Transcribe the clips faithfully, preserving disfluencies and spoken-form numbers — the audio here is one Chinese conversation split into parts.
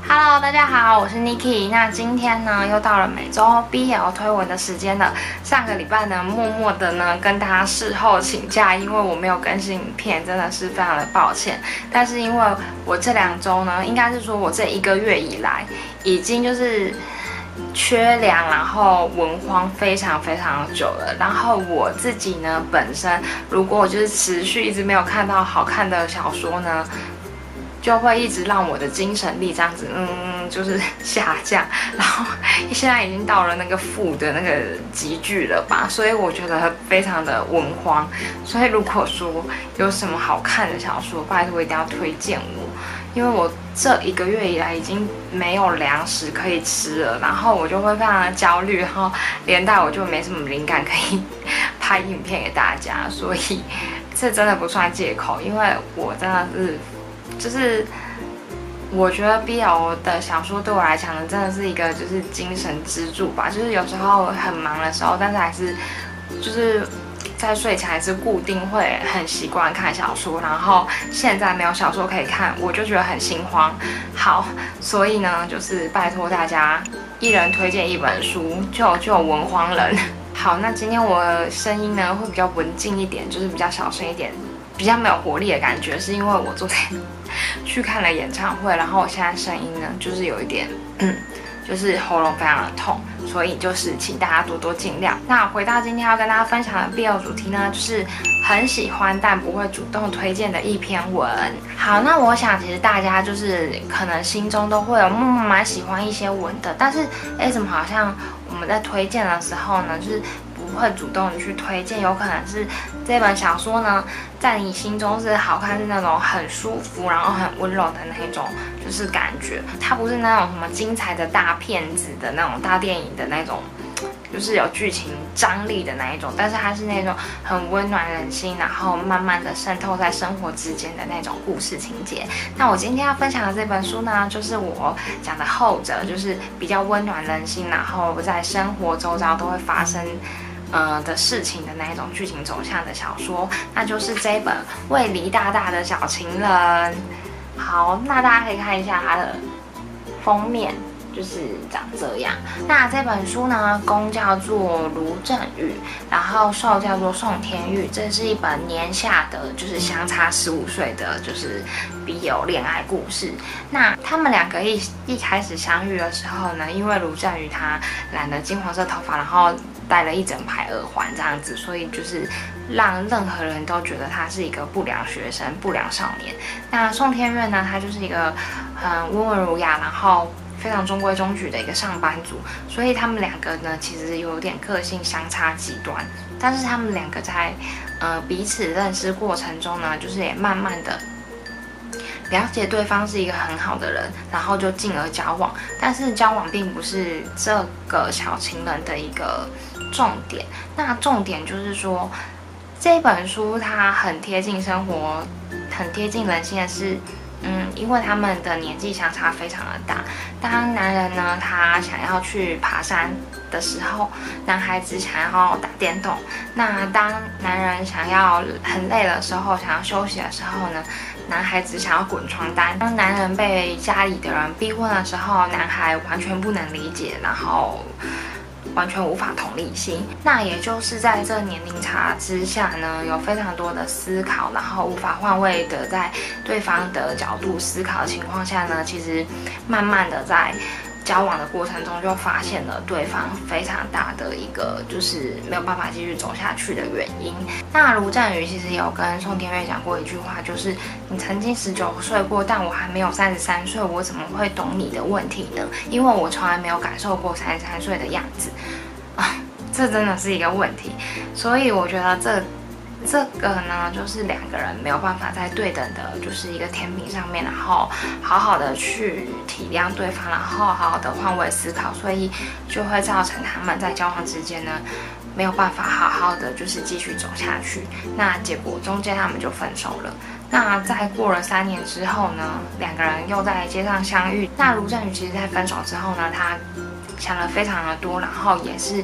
Hello， 大家好，我是 Niki。那今天呢，又到了每周 B L 推文的时间了。上个礼拜呢，默默的呢跟大家事后请假，因为我没有更新影片，真的是非常的抱歉。但是因为我这两周呢，应该是说我这一个月以来，已经就是缺粮，然后文荒非常非常久了。然后我自己呢，本身如果我就是持续一直没有看到好看的小说呢，就会一直让我的精神力这样子，嗯，就是下降，然后现在已经到了那个负的那个急剧了吧，所以我觉得非常的文荒。所以如果说有什么好看的小说，拜托一定要推荐我，因为我这一个月以来已经没有粮食可以吃了，然后我就会非常的焦虑，然后连带我就没什么灵感可以拍影片给大家，所以这真的不算借口，因为我真的是。就是我觉得 B L 的小说对我来讲呢，真的是一个就是精神支柱吧。就是有时候很忙的时候，但是还是就是在睡前还是固定会很习惯看小说。然后现在没有小说可以看，我就觉得很心慌。好，所以呢，就是拜托大家一人推荐一本书，救救文荒人。好，那今天我的声音呢会比较文静一点，就是比较小声一点。比较没有活力的感觉，是因为我昨天去看了演唱会，然后我现在声音呢就是有一点，嗯，就是喉咙非常的痛，所以就是请大家多多见谅。那回到今天要跟大家分享的 B L 主题呢，就是很喜欢但不会主动推荐的一篇文。好，那我想其实大家就是可能心中都会有默默蛮喜欢一些文的，但是哎，怎么好像我们在推荐的时候呢，就是不会主动的去推荐，有可能是这本小说呢，在你心中是好看，是那种很舒服，然后很温柔的那一种，就是感觉它不是那种什么精彩的大片子的那种大电影的那种，就是有剧情张力的那一种，但是它是那种很温暖人心，然后慢慢的渗透在生活之间的那种故事情节。那我今天要分享的这本书呢，就是我讲的后者，就是比较温暖人心，然后在生活周遭都会发生呃的事情的那一种剧情走向的小说，那就是这一本《为黎大大的小情人》。好，那大家可以看一下它的封面，就是长这样。那这本书呢，公叫做卢正雨，然后受叫做宋天玉。这是一本年下的，就是相差十五岁的，就是 B L 恋爱故事。那他们两个一一开始相遇的时候呢，因为卢正雨他染了金黄色头发，然后戴了一整排耳环这样子，所以就是让任何人都觉得他是一个不良学生、不良少年。那宋天岳呢，他就是一个很温文儒雅，然后非常中规中矩的一个上班族，所以他们两个呢，其实有点个性相差极端。但是他们两个在呃彼此认识过程中呢，就是也慢慢的了解对方是一个很好的人，然后就进而交往。但是交往并不是这个小情人的一个重点。那重点就是说，这本书它很贴近生活，很贴近人心的是，嗯，因为他们的年纪相差非常的大。当男人呢，他想要去爬山的时候，男孩子想要打电动；那当男人想要很累的时候，想要休息的时候呢，男孩子想要滚床单。当男人被家里的人逼婚的时候，男孩完全不能理解，然后完全无法同理心。那也就是在这年龄差之下呢，有非常多的思考，然后无法换位的在对方的角度思考的情况下呢，其实慢慢的在交往的过程中就发现了对方非常大的一个就是没有办法继续走下去的原因。那卢正雨其实有跟宋天岳讲过一句话，就是你曾经十九岁过，但我还没有三十三岁，我怎么会懂你的问题呢？因为我从来没有感受过三十三岁的样子啊，这真的是一个问题。所以我觉得这这个呢，就是两个人没有办法在对等的，就是一个天平上面，然后好好的去体谅对方，然后好好的换位思考，所以就会造成他们在交往之间呢，没有办法好好的就是继续走下去。那结果中间他们就分手了。那在过了三年之后呢，两个人又在街上相遇。那卢正雨其实在分手之后呢，他想了非常的多，然后也是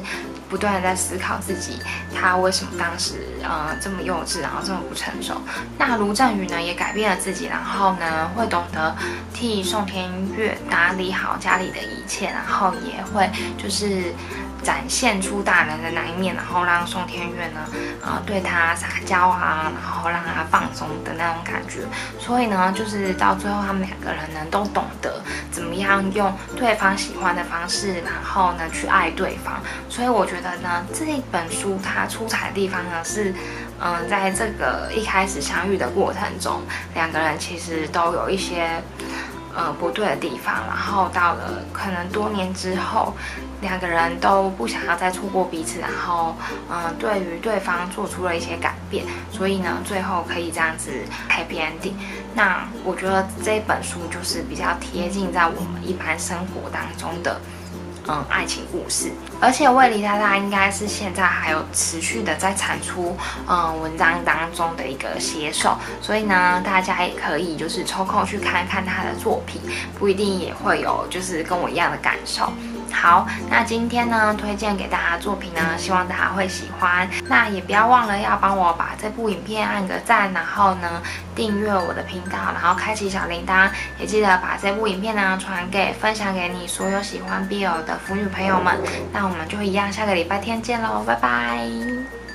不断的在思考自己，他为什么当时呃这么幼稚，然后这么不成熟。那卢正雨呢也改变了自己，然后呢会懂得替宋天月打理好家里的一切，然后也会就是展现出大人的那一面，然后让宋天月呢呃对他撒娇啊，然后让他放松的那种感觉。所以呢就是到最后他们两个人呢都懂得怎么样用对方喜欢的方式，然后呢去爱对方。所以我觉得呢这一本书它出彩的地方呢是，嗯、呃，在这个一开始相遇的过程中，两个人其实都有一些呃不对的地方，然后到了可能多年之后，两个人都不想要再错过彼此，然后嗯、呃、对于对方做出了一些改变，所以呢最后可以这样子 happy ending。那我觉得这本书就是比较贴近在我们一般生活当中的嗯爱情故事，而且卫理太太应该是现在还有持续的在产出嗯文章当中的一个写手，所以呢大家也可以就是抽空去看看他的作品，不一定也会有就是跟我一样的感受。好，那今天呢推荐给大家的作品呢，希望大家会喜欢。那也不要忘了要帮我把这部影片按个赞，然后呢订阅我的频道，然后开启小铃铛，也记得把这部影片呢传给分享给你所有喜欢 B L 的腐女朋友们。那我们就一样，下个礼拜天见喽，拜拜。